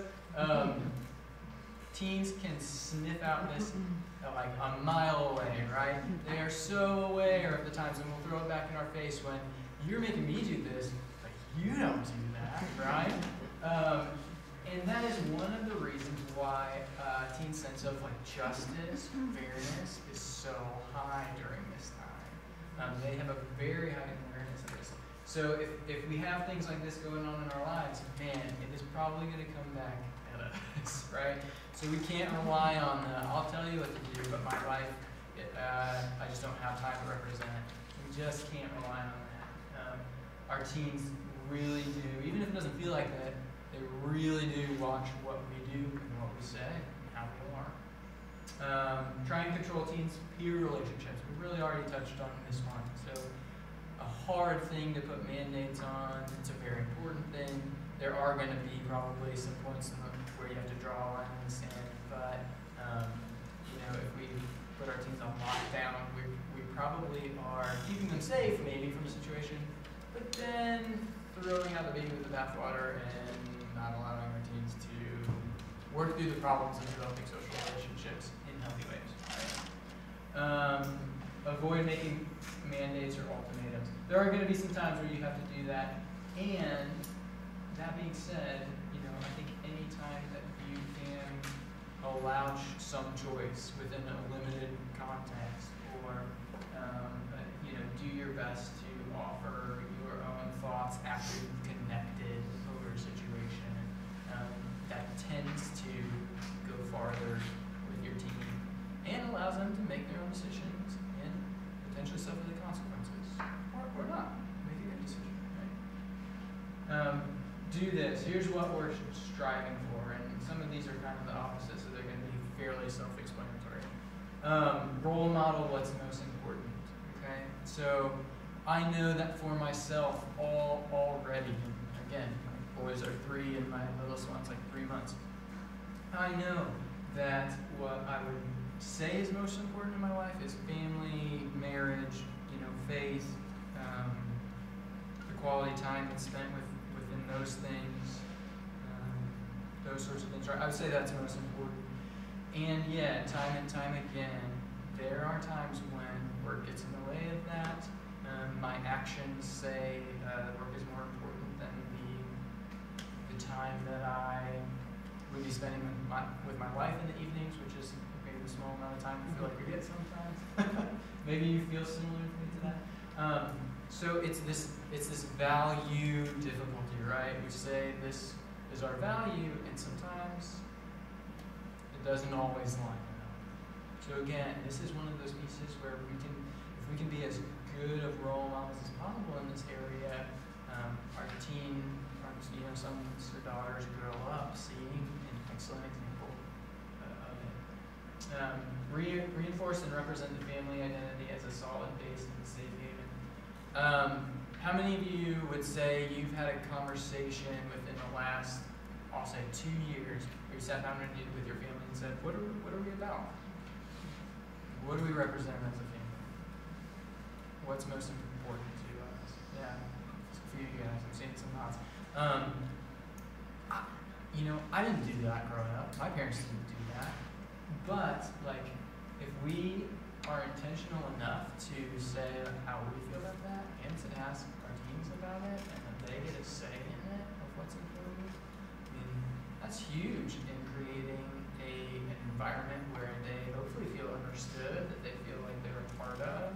Teens can sniff out this a mile away, right? They are so aware of the times, and we'll throw it back in our face when you're making me do this, but you don't do that, right? And that is one of the reasons why teen sense of justice, fairness is so high during this time. They have a very high awareness of this. So if we have things like this going on in our lives, man, it is probably going to come back at us, right? So we can't rely on I'll tell you what to do, but my life, I just don't have time to represent it. We just can't rely on that. Our teens really do, even if it doesn't feel like that, they really do watch what we do and what we say and how we are. Try and control teens' peer relationships. We really already touched on this one. So a hard thing to put Band-Aids on. It's a very important thing. There are going to be probably some points where you have to draw a line in the sand, but if we put our teens on lockdown, we probably are keeping them safe maybe from the situation, but then throwing out the baby with the bathwater and not allowing our teens to work through the problems of developing social relationships in healthy ways. Right? Avoid making mandates or ultimatums. There are going to be some times where you have to do that. And that being said, I think any time that you can allow some choice within a limited context, or do your best to offer your own thoughts after you've connected over a situation, that tends to go farther with your team and allows them to make their own decisions and potentially suffer the consequences, or not. Make a good decision, right? Do this. Here's what we're striving for, and some of these are kind of the opposite, so they're going to be fairly self-explanatory. Role model what's most important. Okay, so I know that for myself already. Again, my boys are 3 and my littlest one's like 3 months. I know that what I would say is most important in my life is family, marriage, faith, the quality time that's spent within those things, those sorts of things. I would say that's most important. And yet, time and time again, there are times when work gets in the way of that. My actions say work is more important than the time that I would be spending with my wife in the evenings, which is maybe a small amount of time you feel like you get sometimes. Maybe you feel similarly to that. So it's this value difficulty, right? We say this is our value, and sometimes it doesn't always line up. So again, this is one of those pieces where if we can be as good of role models as possible in this area, our teen, sons or daughters grow up seeing an excellent example of it. Reinforce and represent the family identity as a solid base and a safe haven. How many of you would say you've had a conversation within the last, I'll say 2 years, where you sat down with your family and said, what are we about? What do we represent as a family? What's most important to us? Yeah, it's a few of you guys. I'm seeing some nods. I didn't do that growing up. My parents didn't do that. But if we are intentional enough to say how we feel about that, and to ask our teens about it, and that they get a say in it of what's important, that's huge in creating an environment where they hopefully feel understood, that they feel like they're a part of,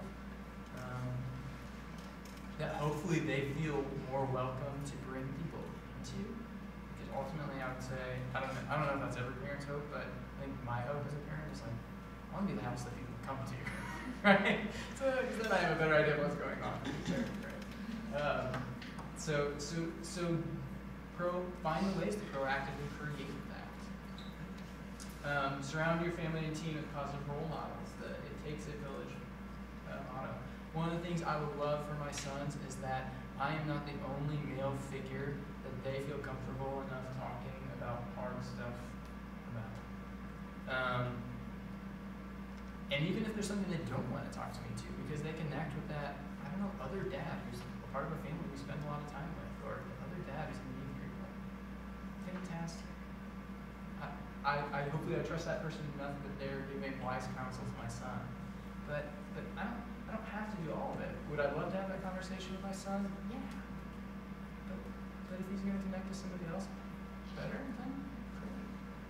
that hopefully they feel more welcome to bring people into. Because ultimately, I would say, I don't know if that's every parent's hope, but I think my hope as a parent is I want to be the house that people come to, right? So because then I have a better idea of what's going on. Right? Find the ways to proactively create that. Surround your family and team with positive role models. It takes a village motto. One of the things I would love for my sons is that I am not the only male figure that they feel comfortable enough talking about hard stuff about. And even if there's something they don't want to talk to me to, because they connect with that, other dad who's a part of a family we spend a lot of time with, or other dad who's in the group. Fantastic. Hopefully I trust that person enough that they're giving wise counsel to my son. But I don't have to do all of it. Would I love to have that conversation with my son? Yeah. But if he's going to connect to somebody else better, then great.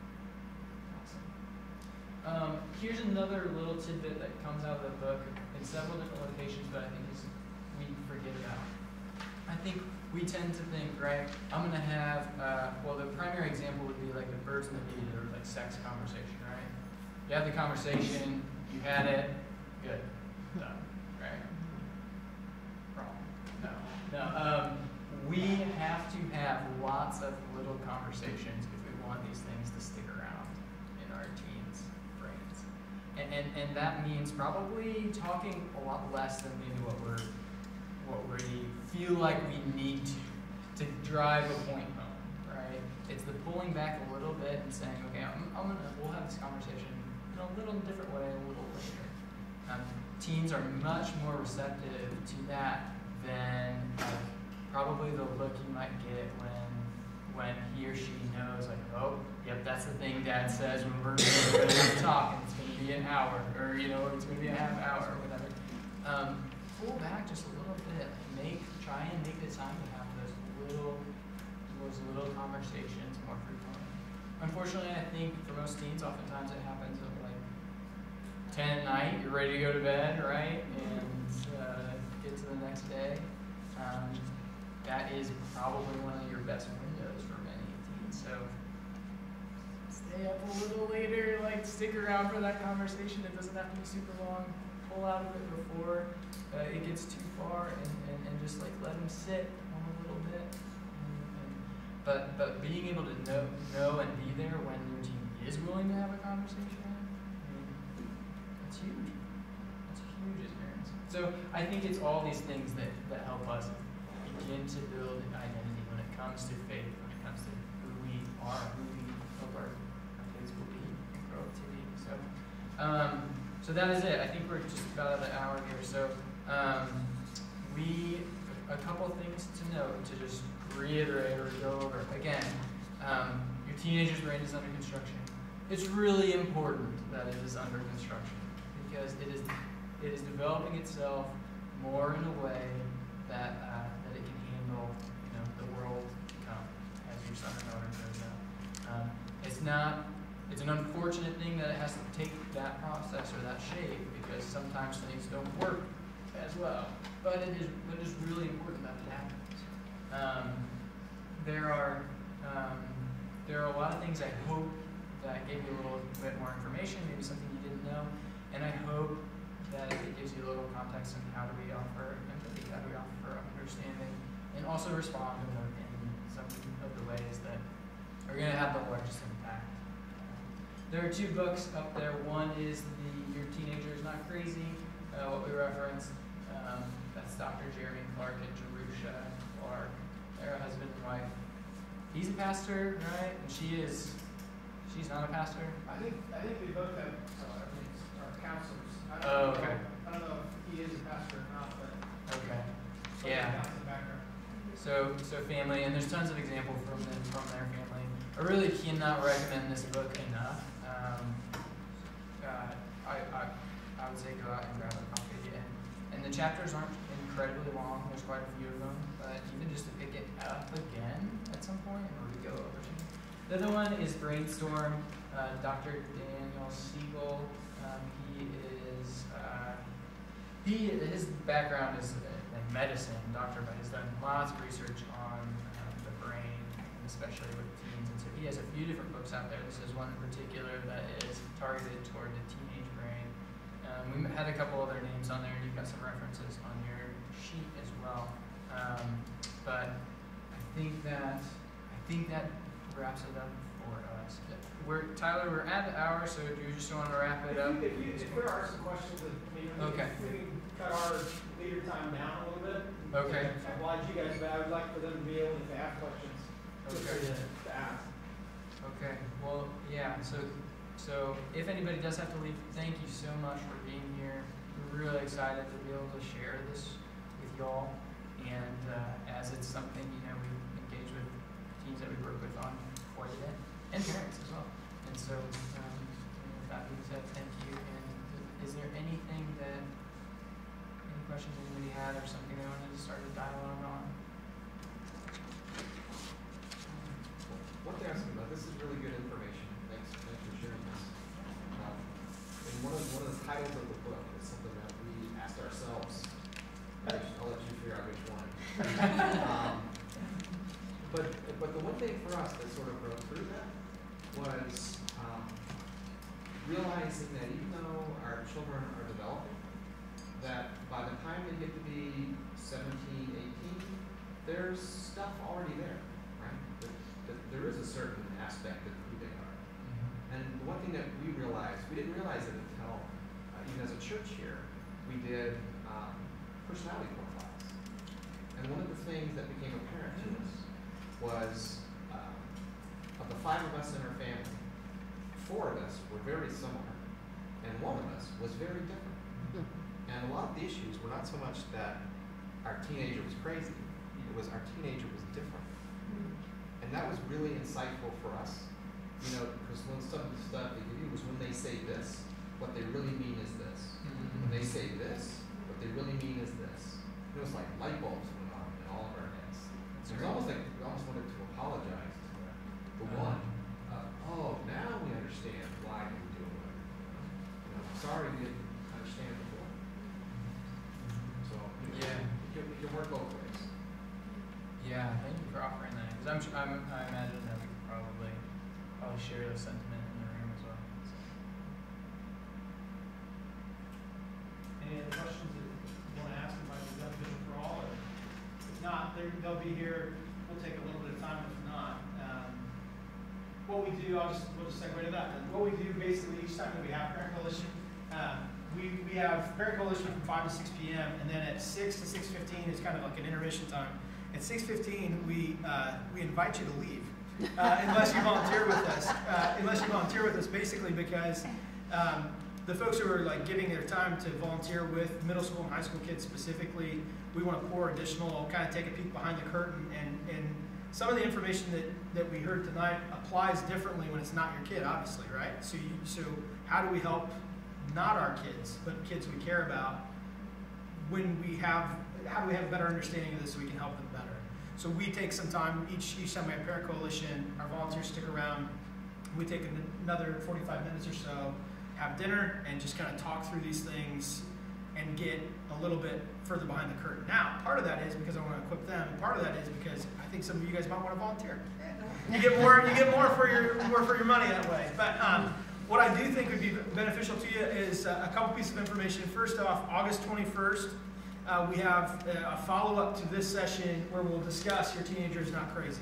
Awesome. Here's another little tidbit that comes out of the book in several different locations, but I think we forget about. I think we tend to think, right, I'm going to have, the primary example would be like the birds and the bees, or like sex conversation, right? You have the conversation, you had it, good, done, right? Wrong. No. We have to have lots of little conversations if we want these things to stick around in our teens' brains. And that means probably talking a lot less than maybe what we feel like we need to drive a point home, right? It's the pulling back a little bit and saying, okay, we'll have this conversation in a little different way a little later. Teens are much more receptive to that than probably the look you might get when he or she knows, like, oh, yep, that's the thing Dad says when we're going to talk, and it's going to be an hour, or it's going to be a half hour, or whatever. Pull back just a little bit. Try and make the time to have those little conversations more frequently. Unfortunately, I think for most teens, oftentimes it happens at like 10 at night. You're ready to go to bed, right? And get to the next day. That is probably one of your best windows for many teens. So stay up a little later, like stick around for that conversation. It doesn't have to be super long. Pull out of it before it gets too far, and just like let them sit on a little bit. But being able to know and be there when your team is willing to have a conversation, that's huge. That's a huge experience. So I think it's all these things that help us begin to build an identity when it comes to faith, when it comes to who we are, who we hope our kids will be and grow up to be. So that is it. I think we're just about at an hour here. So a couple things to note, to just reiterate or go over. Again, your teenager's brain is under construction. It's really important that it is under construction because it is developing itself more in a way that it can handle the world to come as your son or daughter grows up. It's an unfortunate thing that it has to take that process or that shape because sometimes things don't work as well. But it is really important that it happens. There are a lot of things I hope that gave you a little bit more information, maybe something you didn't know, and I hope that it gives you a little context on how do we offer empathy, how do we offer understanding, and also respond in some of the ways that are going to have the largest impact. There are 2 books up there. One is Your Teenager is Not Crazy, what we referenced. That's Dr. Jeremy Clark and Jerusha Clark. They're a husband and wife. He's a pastor, right? And she's not a pastor? I think they both are counselors. I don't know if he is a pastor or not, but okay. Yeah. So family, and there's tons of examples from their family. I really cannot recommend this book enough. I would say go out and grab a copy. And the chapters aren't incredibly long. There's quite a few of them, but even just to pick it up again at some point and re-go over to. The other one is Brainstorm. Dr. Daniel Siegel. His background is in medicine, doctor, but he's done lots of research on the brain, especially with teens. And so he has a few different books out there. This is one in particular that is targeted toward the teenage brain. We had a couple other names on there, and you've got some references on your sheet as well. But I think that wraps it up for us. Tyler, we're at the hour, so do you just want to wrap it up? If there are some questions, maybe okay. We can cut our leader time down a little bit. Okay. I oblige you guys, but I would like for them to be able to ask questions. Okay. To ask. Okay. Well, yeah. So if anybody does have to leave, thank you so much for being here. We're really excited to be able to share this with y'all. And as it's something, we engage with teams that we work with on quite a bit, and parents as well. And so, with that being said, thank you. And is there any questions anybody had or something they wanted to start a dialogue on? One thing I was thinking about, this is really good information. Thanks for sharing this. And one of the titles of the book is something that we asked ourselves. I'll let you figure out which one. But the one thing for us that sort of broke through that was realizing that even though our children are developing, that by the time they get to be 17, 18, there's stuff already there, right? That there is a certain aspect of who they are. And the one thing that we didn't realize it until, even as a church here, we did personality profiles. And one of the things that became apparent to us was, of the 5 of us in our family, 4 of us were very similar, and 1 of us was very different. And a lot of the issues were not so much that our teenager was crazy, it was our teenager was different. And that was really insightful for us. You know, because when some of the stuff they give you was when they say this, what they really mean is this. When they say this, what they really mean is this. It was like light bulbs went on in all of our heads. It was almost like we almost wanted to apologize to the one. Oh, now we understand why you were doing it. You know, sorry we didn't understand before. So it can work both ways. Yeah, thank you for offering that. Because I imagine that we could probably share the sentiment in the room as well. So. Any other questions that you want to ask about the beneficial for all? Or if not, they'll be here. We'll take a little bit of time. If not, what we do, we'll just segue to that. And what we do basically each time that we have Parent Coalition, we have Parent Coalition from 5 to 6 p.m. and then at 6 to 6:15 is kind of like an intermission time. At 6:15, we invite you to leave. Unless you volunteer with us. Basically because the folks who are like giving their time to volunteer with middle school and high school kids specifically, we want to pour additional, kind of take a peek behind the curtain, and some of the information that we heard tonight applies differently when it's not your kid, obviously, right? So how do we help not our kids, but kids we care about, how do we have a better understanding of this so we can help them better? So we take some time, each time we have Parent Coalition, our volunteers stick around, we take another 45 minutes or so, have dinner, and just kind of talk through these things and get a little bit further behind the curtain. Now, part of that is because I want to equip them, and part of that is because I think some of you guys might want to volunteer. You get more for your money that way. But what I do think would be beneficial to you is a couple pieces of information. First off, August 21st, we have a follow-up to this session where we'll discuss Your Teenager is Not Crazy.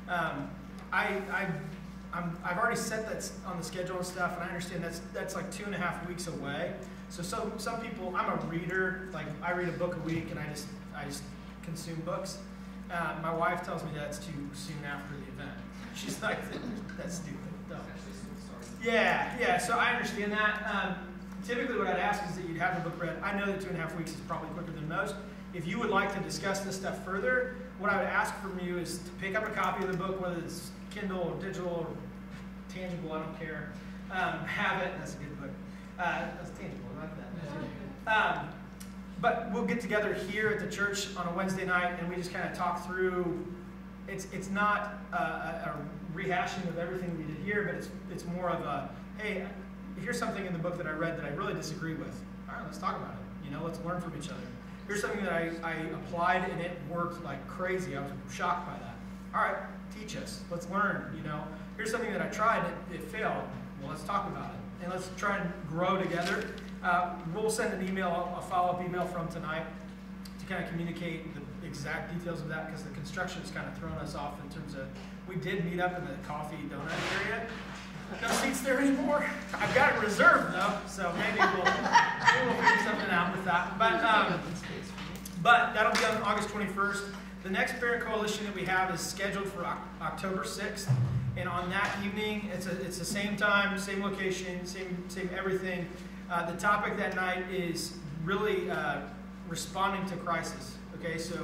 I've already set that on the schedule and stuff, and I understand that's like 2.5 weeks away. So some people, I'm a reader, like I read a book a week, and I just consume books. My wife tells me that's too soon after the event. She's like, that's stupid. No. Yeah. So I understand that. Typically, what I'd ask is that you'd have the book read. I know that 2.5 weeks is probably quicker than most. If you would like to discuss this stuff further, what I would ask from you is to pick up a copy of the book, whether it's Kindle or digital or tangible, I don't care. Have it. That's a good book. That's tangible. I like that. But we'll get together here at the church on a Wednesday night, and we just kind of talk through. It's not a rehashing of everything we did here, but it's more of a, hey, here's something in the book that I read that I really disagree with. All right, let's talk about it. Let's learn from each other. Here's something that I applied and it worked like crazy. I was shocked by that. All right, teach us. Let's learn. Here's something that I tried and it failed. Well, let's talk about it and let's try and grow together. We'll send an email, a follow-up email from tonight to kind of communicate the exact details of that because the construction's kind of thrown us off in terms of, we did meet up in the coffee donut area. No seats there anymore. I've got it reserved though, so maybe we'll figure something out with that. But that'll be on August 21st. The next Parent Coalition that we have is scheduled for October 6th, and on that evening, it's the same time, same location, same everything. The topic that night is really responding to crisis. Okay, so.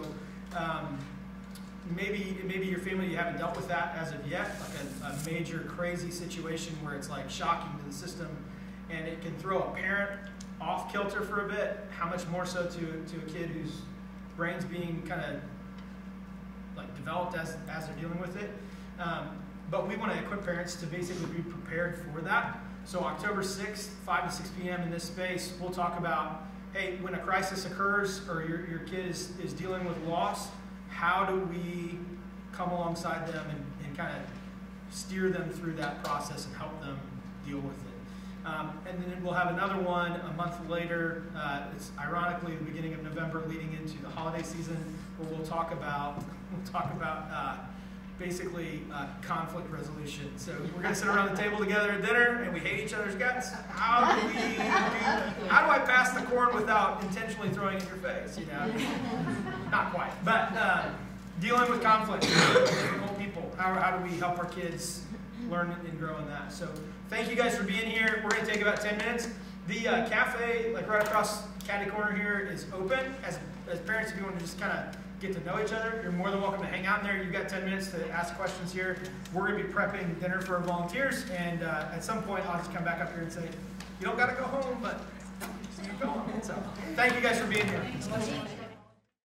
Maybe your family, you haven't dealt with that as of yet, like a major crazy situation where it's like shocking to the system and it can throw a parent off kilter for a bit. How much more so to a kid whose brain's being kind of like developed as they're dealing with it. But we want to equip parents to basically be prepared for that. So October 6th, 5 to 6 p.m. in this space, we'll talk about, hey, when a crisis occurs or your kid is dealing with loss, how do we come alongside them and kind of steer them through that process and help them deal with it? And then we'll have another one a month later. It's ironically the beginning of November leading into the holiday season where we'll talk about basically conflict resolution. So we're going to sit around the table together at dinner and we hate each other's guts. How do I pass the corn without intentionally throwing it in your face? Not quite. But dealing with conflict, difficult people. How do we help our kids learn and grow in that? So thank you guys for being here. We're going to take about 10 minutes. The cafe, like right across caddy corner here, is open. As parents, if you want to just kind of get to know each other. You're more than welcome to hang out in there. You've got 10 minutes to ask questions here. We're going to be prepping dinner for our volunteers, and at some point I'll just come back up here and say, you don't got to go home, but you go home. So thank you guys for being here.